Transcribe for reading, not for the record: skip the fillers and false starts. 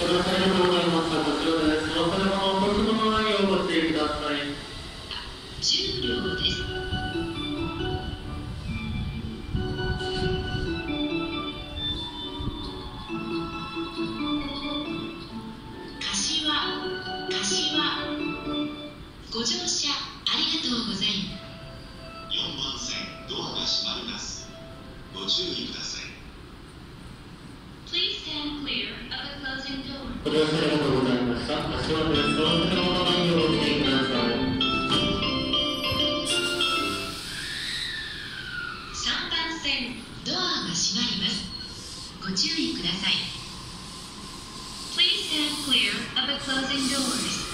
ご乗車ありがとうございます。こちらです。お忘れ物、お取り物のないようご注意ください。 10両です。ご乗車ありがとうございます。 4番線ドアが閉まります。ご注意ください。 Please stand clear of the closing door. ご乗車ありがとうございました。足元です。お忘れ物のないようご注意ください。 3番線ドアが閉まります。ご注意ください。Please stand clear of the closing doors.